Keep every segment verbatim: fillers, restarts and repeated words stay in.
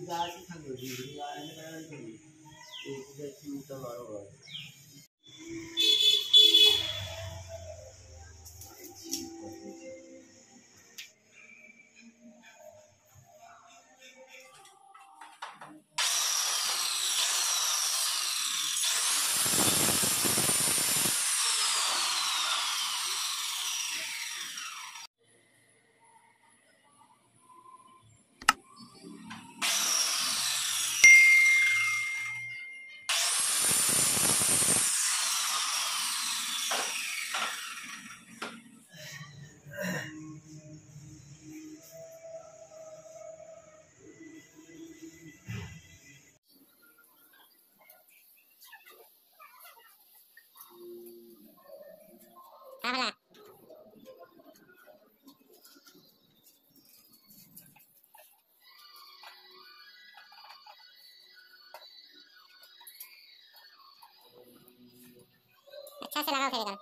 गाड़ी खंडो जी गाड़ी में तो एक जैसी तो मारो Habla. अच्छा से लगाओ फेविकॉल।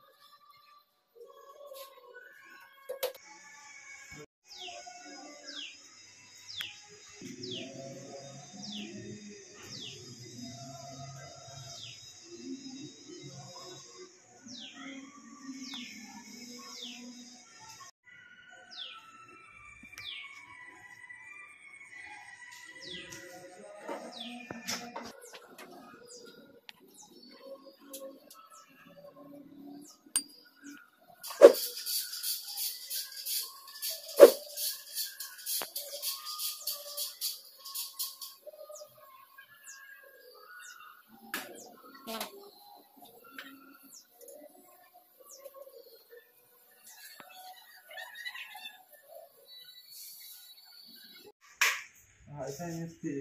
हाँ ऐसा ही इसके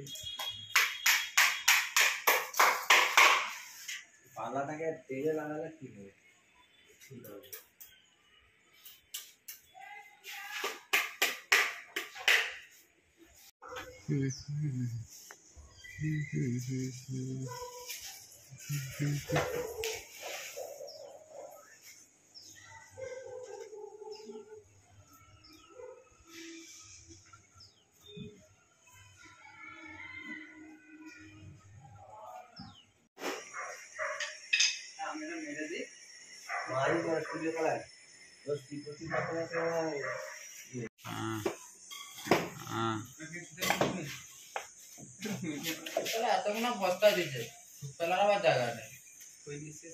पाला था क्या तेज लगा लग ठीक है ठीक है हम्म हम्म हम्म हम्म हमारी जो स्टूडियो का है वो स्पीकर की बात है कि हां हां चला तो ना बस्ता दीजिए चला ना जगह नहीं कोई विशेष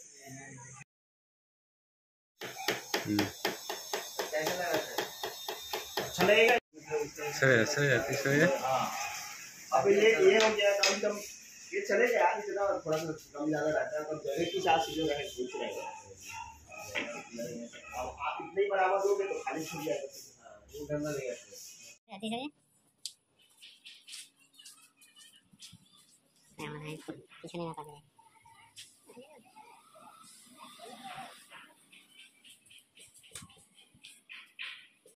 कैसा लग रहा है अच्छा लगेगा सही सही है सही है हां अब ये ये हो गया कम कम ये चलेगा यार इतना थोड़ा सा कम ज्यादा रहता है पर जगह के साथ चीजों रहे पूछ रहेगा अब आप इतने ही बराबर दोगे तो खाली छूट जाएगा हां वो गंदा नहीं है आती है हां पीछे नहीं आता है